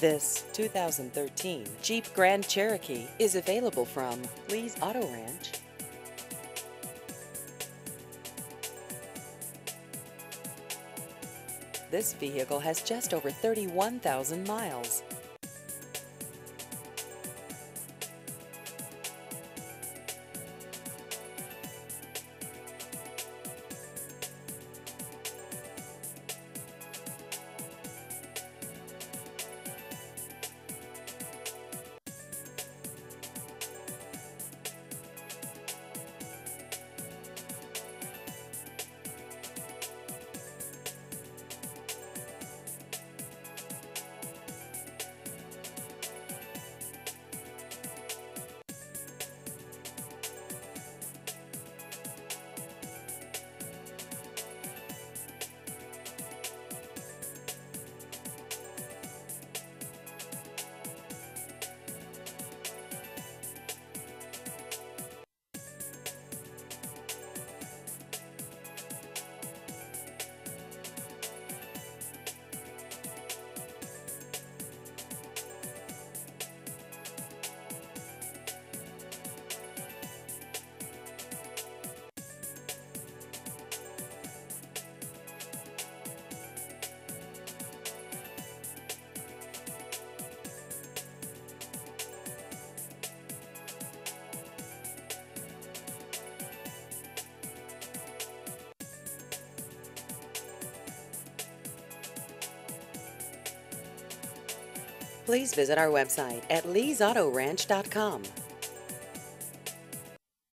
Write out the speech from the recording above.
This 2013 Jeep Grand Cherokee is available from Lee's Auto Ranch. This vehicle has just over 31,000 miles. Please visit our website at leesautoranch.com.